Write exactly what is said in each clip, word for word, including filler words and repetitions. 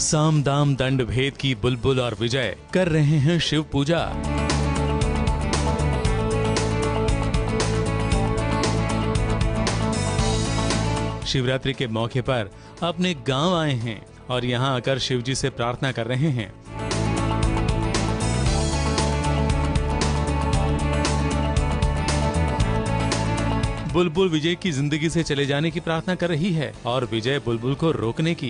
साम दाम दंड भेद की बुलबुल और विजय कर रहे हैं शिव पूजा। शिवरात्रि के मौके पर अपने गांव आए हैं और यहां आकर शिव जी से प्रार्थना कर रहे हैं। बुलबुल विजय की जिंदगी से चले जाने की प्रार्थना कर रही है और विजय बुलबुल को रोकने की।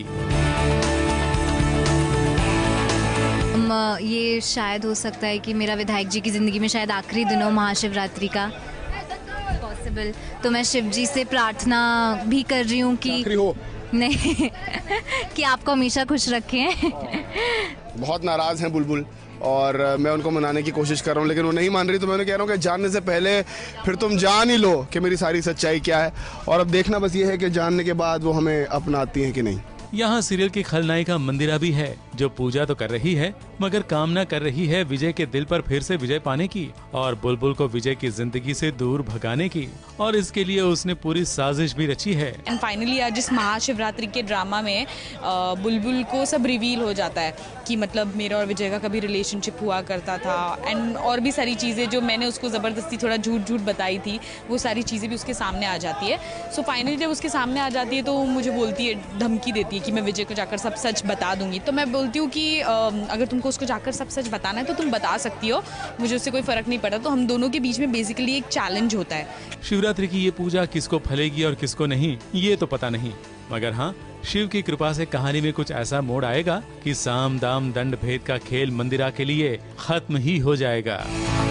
ये शायद हो सकता है कि मेरा विधायक जी की जिंदगी में शायद आखिरी दिन हो महाशिवरात्रि का, पॉसिबल। तो मैं शिव जी से प्रार्थना भी कर रही हूँ कि हो नहीं कि आपको हमेशा खुश रखें। बहुत नाराज हैं बुलबुल और मैं उनको मनाने की कोशिश कर रहा हूँ, लेकिन वो नहीं मान रही। तो मैं उन्हें कह रहा हूँ कि जानने से पहले फिर तुम जान ही लो कि मेरी सारी सच्चाई क्या है, और अब देखना बस ये है कि जानने के बाद वो हमें अपनाती हैं कि नहीं। यहाँ सीरियल की खलनायिका मंदिरा भी है जो पूजा तो कर रही है मगर कामना कर रही है विजय के दिल पर फिर से विजय पाने की और बुलबुल को विजय की जिंदगी से दूर भगाने की, और इसके लिए उसने पूरी साजिश भी रची है। एंड फाइनली आज इस महाशिवरात्रि के ड्रामा में बुलबुल को सब रिवील हो जाता है कि मतलब मेरा और विजय का कभी रिलेशनशिप हुआ करता था, एंड और भी सारी चीज़ें जो मैंने उसको ज़बरदस्ती थोड़ा झूठ झूठ बताई थी वो सारी चीज़ें भी उसके सामने आ जाती है। सो फाइनली जब उसके सामने आ जाती है तो मुझे बोलती है, धमकी देती है कि मैं विजय को जाकर सब सच बता दूंगी। तो मैं बोलती हूँ कि अगर तुमको उसको जाकर सब सच बताना है तो तुम बता सकती हो, मुझे उससे कोई फर्क नहीं पड़ता। तो हम दोनों के बीच में बेसिकली एक चैलेंज होता है। शिवरात्रि की ये पूजा किसको फलेगी और किसको नहीं ये तो पता नहीं, मगर हाँ शिव की कृपा से कहानी में कुछ ऐसा मोड़ आएगा कि साम दाम दंड भेद का खेल मंदिरा के लिए खत्म ही हो जाएगा।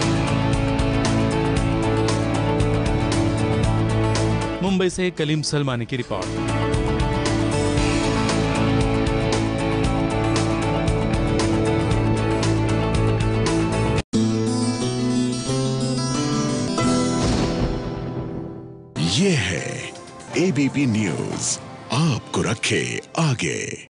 मुंबई से कलीम सलमानी की रिपोर्ट। ये है एबीपी न्यूज़, आपको रखे आगे।